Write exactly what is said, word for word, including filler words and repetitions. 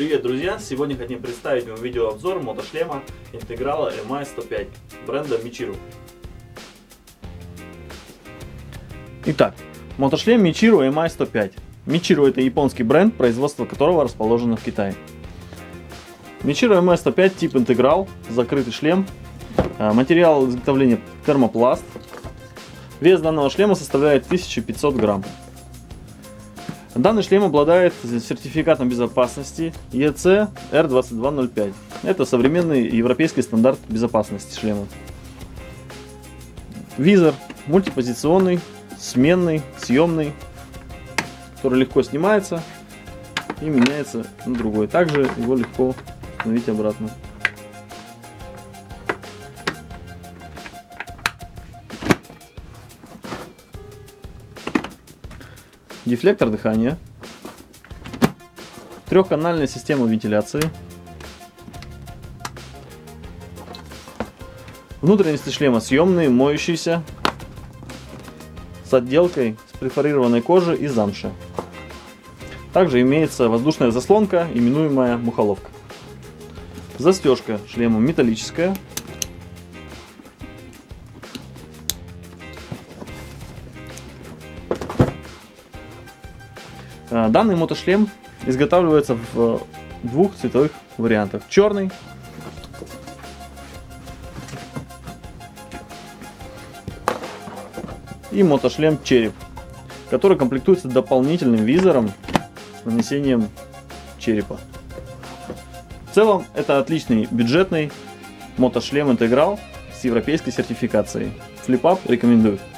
Привет, друзья! Сегодня хотим представить вам видеообзор мотошлема Интеграла эм ай сто пять бренда Michiru. Итак, мотошлем Michiru эм ай сто пять. Michiru — это японский бренд, производство которого расположено в Китае. Michiru эм ай сто пять тип Интеграл, закрытый шлем. Материал изготовления термопласт. Вес данного шлема составляет тысяча пятьсот грамм. Данный шлем обладает сертификатом безопасности и си эр двадцать два ноль пять. Это современный европейский стандарт безопасности шлема. Визор мультипозиционный, сменный, съемный, который легко снимается и меняется на другой. Также его легко установить обратно. Дефлектор дыхания, трехканальная система вентиляции, внутренности шлема съемные, моющиеся, с отделкой с перфорированной кожи и замши. Также имеется воздушная заслонка, именуемая мухоловка. Застежка шлема металлическая. Данный мотошлем изготавливается в двух цветовых вариантах: черный и мотошлем череп, который комплектуется дополнительным визором с нанесением черепа. В целом это отличный бюджетный мотошлем Интеграл с европейской сертификацией. Flip Up рекомендую.